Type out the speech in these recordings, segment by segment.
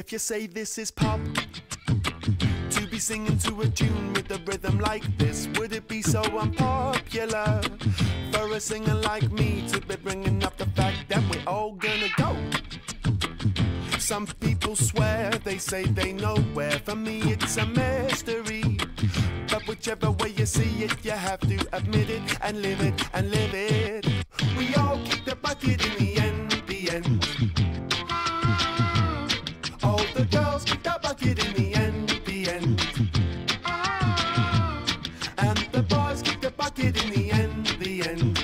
if you say this is pop, to be singing to a tune with a rhythm like this, would it be so unpopular for a singer like me to be bringing up the fact that we're all gonna go? Some people swear, they say they know where. For me it's a mystery, but whichever way you see it, you have to admit it and live it and live it. We all kick the bucket in the end, the end. All the girls kick the bucket in the end, the end. And the boys kick the bucket in the end, the end.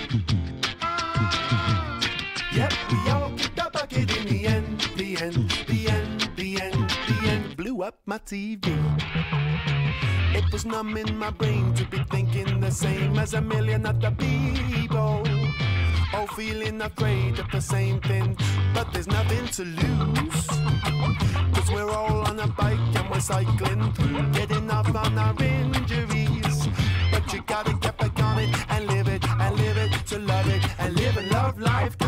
Yep, we all kick the bucket in the end, the end, the end, the end, the end. Blew up my TV. It was numbing my brain to be thinking the same as a million other people, all feeling afraid of the same thing, but there's nothing to lose, 'cause we're all on a bike and we're cycling through, getting off on our injuries. But you gotta get back on it and live it, to love it and live and love life.